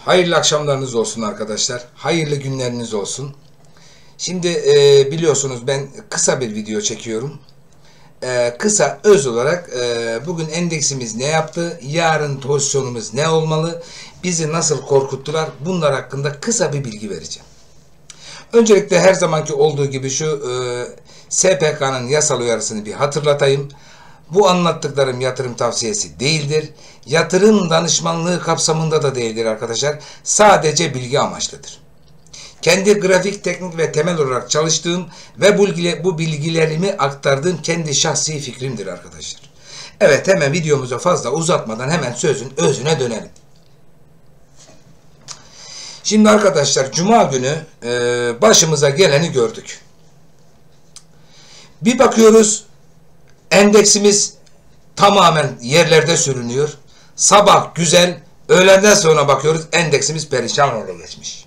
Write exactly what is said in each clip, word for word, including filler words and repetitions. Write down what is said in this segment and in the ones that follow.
Hayırlı akşamlarınız olsun arkadaşlar. Hayırlı günleriniz olsun. Şimdi e, biliyorsunuz ben kısa bir video çekiyorum. E, kısa öz olarak e, bugün endeksimiz ne yaptı? Yarın pozisyonumuz ne olmalı? Bizi nasıl korkuttular? Bunlar hakkında kısa bir bilgi vereceğim. Öncelikle her zamanki olduğu gibi şu e, S P K'nın yasal uyarısını bir hatırlatayım. Bu anlattıklarım yatırım tavsiyesi değildir. Yatırım danışmanlığı kapsamında da değildir arkadaşlar. Sadece bilgi amaçlıdır. Kendi grafik, teknik ve temel olarak çalıştığım ve bu bilgilerimi aktardığım kendi şahsi fikrimdir arkadaşlar. Evet, hemen videomuza fazla uzatmadan hemen sözün özüne dönelim. Şimdi arkadaşlar Cuma günü e, başımıza geleni gördük. Bir bakıyoruz endeksimiz tamamen yerlerde sürünüyor. Sabah güzel, öğleden sonra bakıyoruz endeksimiz perişan hale geçmiş.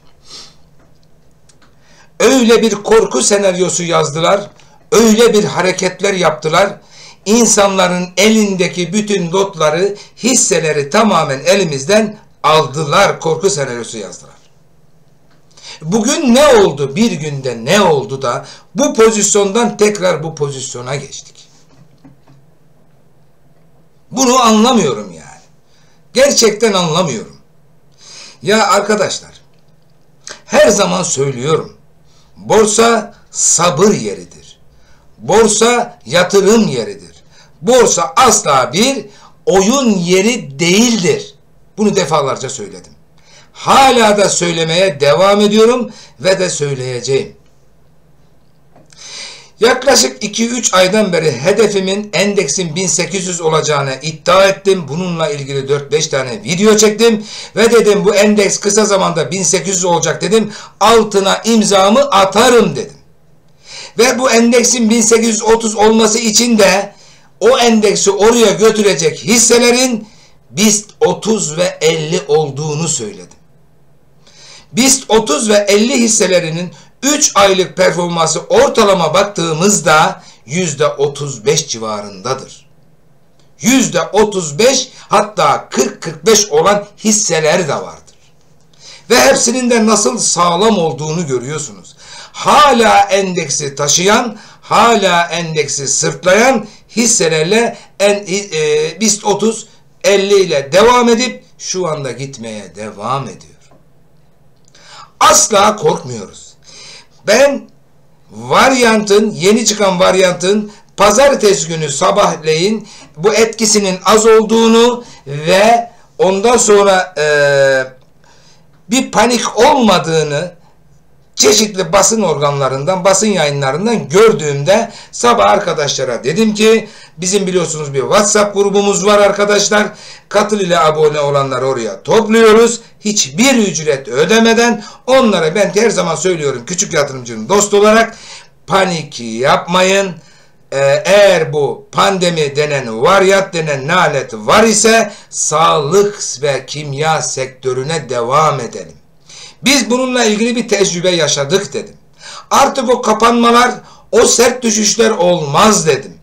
Öyle bir korku senaryosu yazdılar, öyle bir hareketler yaptılar. İnsanların elindeki bütün lotları, hisseleri tamamen elimizden aldılar, korku senaryosu yazdılar. Bugün ne oldu? Bir günde ne oldu da bu pozisyondan tekrar bu pozisyona geçtik? Bunu anlamıyorum yani. Gerçekten anlamıyorum. Ya arkadaşlar, her zaman söylüyorum. Borsa sabır yeridir. Borsa yatırım yeridir. Borsa asla bir oyun yeri değildir. Bunu defalarca söyledim. Hala da söylemeye devam ediyorum ve de söyleyeceğim. Yaklaşık iki üç aydan beri hedefimin endeksin bin sekiz yüz olacağını iddia ettim. Bununla ilgili dört beş tane video çektim. Ve dedim bu endeks kısa zamanda bin sekiz yüz olacak dedim. Altına imzamı atarım dedim. Ve bu endeksin bin sekiz yüz otuz olması için de o endeksi oraya götürecek hisselerin BIST otuz ve elli olduğunu söyledim. BIST otuz ve elli hisselerinin üç aylık performansı ortalama baktığımızda yüzde otuz beş civarındadır. yüzde otuz beş hatta kırk kırk beş olan hisseler de vardır. Ve hepsinin de nasıl sağlam olduğunu görüyorsunuz. Hala endeksi taşıyan, hala endeksi sırtlayan hisselerle en, e, BIST otuz elli ile devam edip şu anda gitmeye devam ediyor. Asla korkmuyoruz. Ben varyantın, yeni çıkan varyantın pazartesi günü sabahleyin bu etkisinin az olduğunu ve ondan sonra e, bir panik olmadığını çeşitli basın organlarından, basın yayınlarından gördüğümde sabah arkadaşlara dedim ki bizim biliyorsunuz bir WhatsApp grubumuz var arkadaşlar. Katıl ile abone olanları oraya topluyoruz. Hiçbir ücret ödemeden onlara ben her zaman söylüyorum küçük yatırımcının dostu olarak panik yapmayın. Ee, eğer bu pandemi denen varyant denen nalet var ise sağlık ve kimya sektörüne devam edelim. Biz bununla ilgili bir tecrübe yaşadık dedim. Artık o kapanmalar, o sert düşüşler olmaz dedim.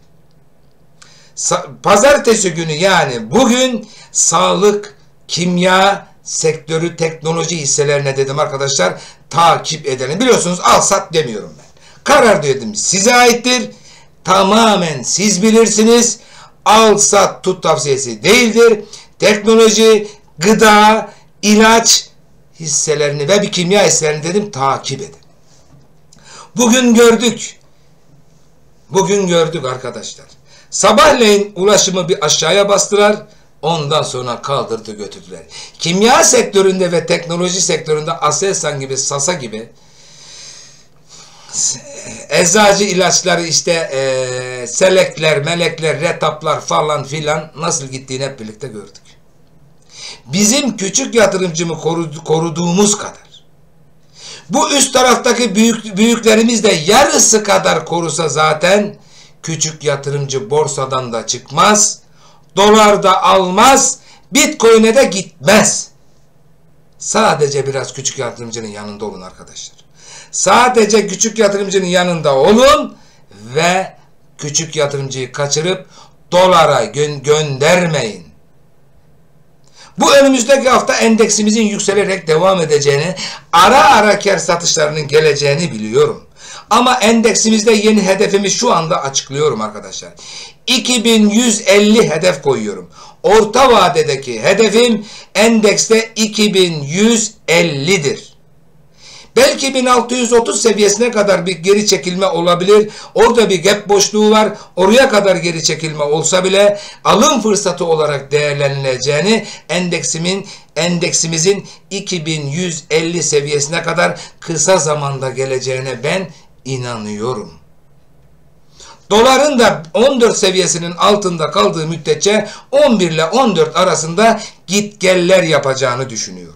Pazartesi günü yani bugün sağlık, kimya sektörü, teknoloji hisselerine dedim arkadaşlar takip edelim. Biliyorsunuz al sat demiyorum ben. Karar dedim size aittir. Tamamen siz bilirsiniz. Al sat tut tavsiyesi değildir. Teknoloji, gıda, ilaç hisselerini ve bir kimya hisselerini dedim takip edin. Bugün gördük. Bugün gördük arkadaşlar. Sabahleyin ulaşımı bir aşağıya bastılar. Ondan sonra kaldırdı götürdüler. Kimya sektöründe ve teknoloji sektöründe Aselsan gibi, Sasa gibi eczacı ilaçları işte e, selekler, melekler, retaplar falan filan nasıl gittiğini hep birlikte gördük. Bizim küçük yatırımcımı korudu, koruduğumuz kadar bu üst taraftaki büyük, büyüklerimiz de yarısı kadar korusa zaten küçük yatırımcı borsadan da çıkmaz, dolar da almaz, bitcoin'e de gitmez. Sadece biraz küçük yatırımcının yanında olun arkadaşlar. Sadece küçük yatırımcının yanında olun ve küçük yatırımcıyı kaçırıp dolara gö göndermeyin. Bu önümüzdeki hafta endeksimizin yükselerek devam edeceğini, ara ara kar satışlarının geleceğini biliyorum. Ama endeksimizde yeni hedefimi şu anda açıklıyorum arkadaşlar. iki bin yüz elli hedef koyuyorum. Orta vadedeki hedefim endekste iki bin yüz elli'dir. Belki bin altı yüz otuz seviyesine kadar bir geri çekilme olabilir. Orada bir gap boşluğu var. Oraya kadar geri çekilme olsa bile alım fırsatı olarak değerlenileceğini, endeksimin endeksimizin iki bin yüz elli seviyesine kadar kısa zamanda geleceğine ben inanıyorum. Doların da on dört seviyesinin altında kaldığı müddetçe on bir ile on dört arasında gitgeller yapacağını düşünüyorum.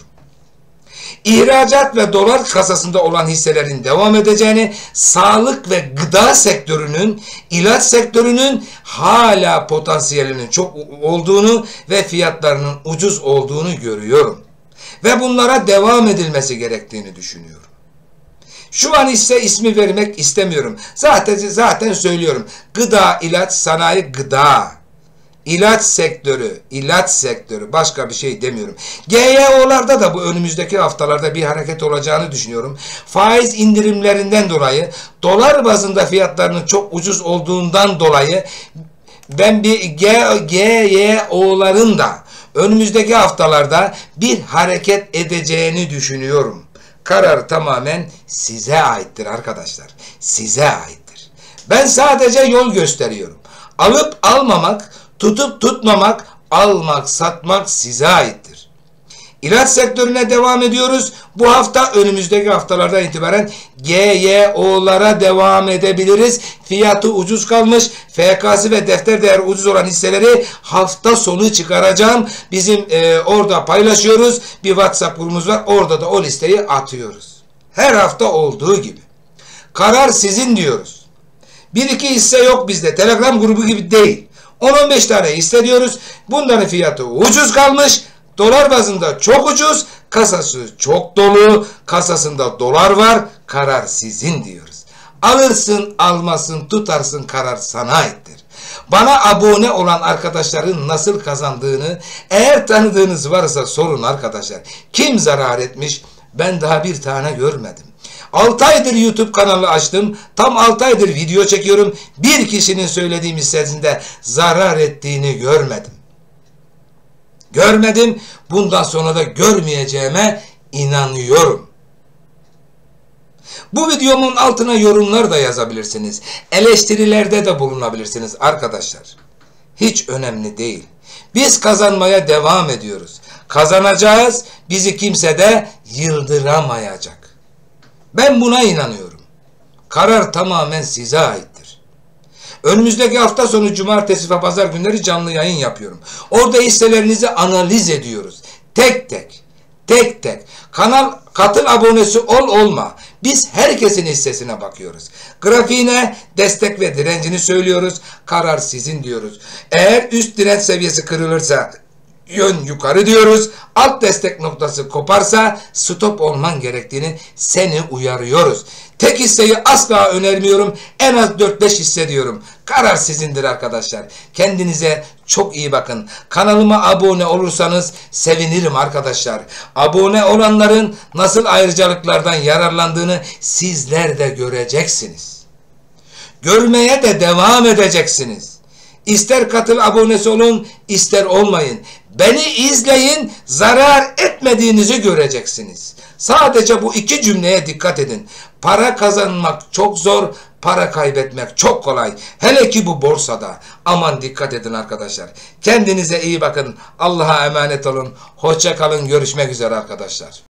İhracat ve dolar kasasında olan hisselerin devam edeceğini, sağlık ve gıda sektörünün, ilaç sektörünün hala potansiyelinin çok olduğunu ve fiyatlarının ucuz olduğunu görüyorum. Ve bunlara devam edilmesi gerektiğini düşünüyorum. Şu an ise ismi vermek istemiyorum. Zaten zaten söylüyorum. Gıda, ilaç, sanayi, gıda. İlaç sektörü, ilaç sektörü. Başka bir şey demiyorum. G Y O'larda da bu önümüzdeki haftalarda bir hareket olacağını düşünüyorum. Faiz indirimlerinden dolayı, dolar bazında fiyatlarının çok ucuz olduğundan dolayı ben bir G Y O'ların da önümüzdeki haftalarda bir hareket edeceğini düşünüyorum. Karar tamamen size aittir arkadaşlar. Size aittir. Ben sadece yol gösteriyorum. Alıp almamak, tutup tutmamak, almak, satmak size aittir. İlaç sektörüne devam ediyoruz. Bu hafta önümüzdeki haftalardan itibaren G Y O'lara devam edebiliriz. Fiyatı ucuz kalmış, F K'sı ve defter değeri ucuz olan hisseleri hafta sonu çıkaracağım. Bizim e, orada paylaşıyoruz. Bir WhatsApp grubumuz var. Orada da o listeyi atıyoruz. Her hafta olduğu gibi. Karar sizin diyoruz. Bir iki hisse yok bizde. Telegram grubu gibi değil. on on beş tane hisse diyoruz. Bunların fiyatı ucuz kalmış. Dolar bazında çok ucuz. Kasası çok dolu. Kasasında dolar var. Karar sizin diyoruz. Alırsın, almasın, tutarsın, karar sana aittir. Bana abone olan arkadaşların nasıl kazandığını eğer tanıdığınız varsa sorun arkadaşlar. Kim zarar etmiş? Ben daha bir tane görmedim. altı aydır YouTube kanalı açtım. Tam altı aydır video çekiyorum. Bir kişinin söylediğim hissesinde zarar ettiğini görmedim. Görmedim. Bundan sonra da görmeyeceğime inanıyorum. Bu videomun altına yorumlar da yazabilirsiniz. Eleştirilerde de bulunabilirsiniz arkadaşlar. Hiç önemli değil. Biz kazanmaya devam ediyoruz. Kazanacağız. Bizi kimse de yıldıramayacak. Ben buna inanıyorum. Karar tamamen size aittir. Önümüzdeki hafta sonu cumartesi ve pazar günleri canlı yayın yapıyorum. Orada hisselerinizi analiz ediyoruz. Tek tek. Tek tek. Kanal katıl abonesi ol olma. Biz herkesin hissesine bakıyoruz. Grafiğine destek ve direncini söylüyoruz. Karar sizin diyoruz. Eğer üst direnç seviyesi kırılırsa yön yukarı diyoruz. Alt destek noktası koparsa stop olman gerektiğini seni uyarıyoruz. Tek hisseyi asla önermiyorum. En az dört beş hisse diyorum. Karar sizindir arkadaşlar. Kendinize çok iyi bakın. Kanalıma abone olursanız sevinirim arkadaşlar. Abone olanların nasıl ayrıcalıklardan yararlandığını sizler de göreceksiniz. Görmeye de devam edeceksiniz. İster katıl abonesi olun, ister olmayın. Beni izleyin, zarar etmediğinizi göreceksiniz. Sadece bu iki cümleye dikkat edin. Para kazanmak çok zor, para kaybetmek çok kolay. Hele ki bu borsada. Aman dikkat edin arkadaşlar. Kendinize iyi bakın. Allah'a emanet olun. Hoşça kalın. Görüşmek üzere arkadaşlar.